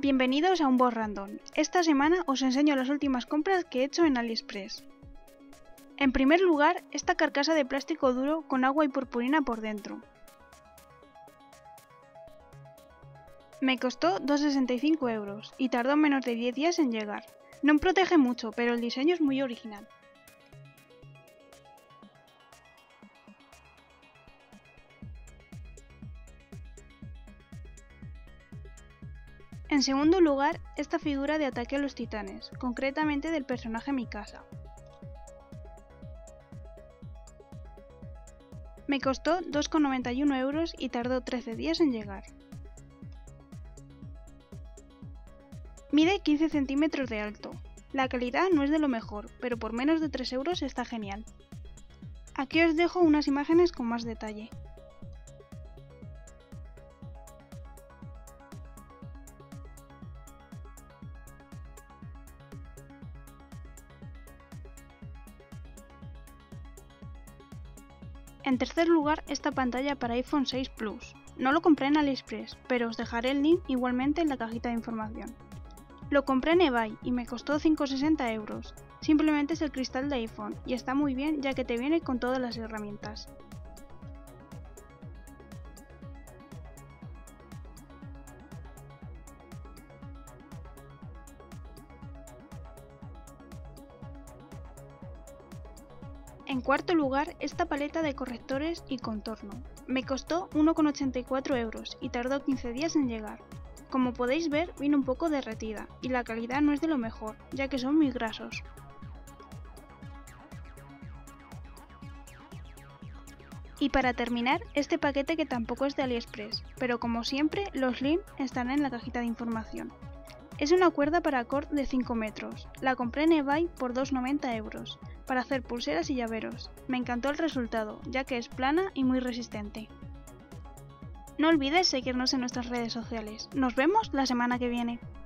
Bienvenidos a un Boss Random. Esta semana os enseño las últimas compras que he hecho en AliExpress. En primer lugar, esta carcasa de plástico duro con agua y purpurina por dentro. Me costó 2,65 € y tardó menos de 10 días en llegar. No protege mucho, pero el diseño es muy original. En segundo lugar, esta figura de Ataque a los Titanes, concretamente del personaje Mikasa. Me costó 2,91 € y tardó 13 días en llegar. Mide 15 centímetros de alto. La calidad no es de lo mejor, pero por menos de 3 € está genial. Aquí os dejo unas imágenes con más detalle. En tercer lugar, esta pantalla para iPhone 6 Plus. No lo compré en AliExpress, pero os dejaré el link igualmente en la cajita de información. Lo compré en eBay y me costó 5,60 €. Simplemente es el cristal de iPhone y está muy bien ya que te viene con todas las herramientas. En cuarto lugar, esta paleta de correctores y contorno. Me costó 1,84 € y tardó 15 días en llegar. Como podéis ver, vino un poco derretida y la calidad no es de lo mejor, ya que son muy grasos. Y para terminar, este paquete que tampoco es de AliExpress, pero como siempre, los links están en la cajita de información. Es una cuerda para cord de 5 metros. La compré en eBay por 2,90 € para hacer pulseras y llaveros. Me encantó el resultado, ya que es plana y muy resistente. No olvides seguirnos en nuestras redes sociales. Nos vemos la semana que viene.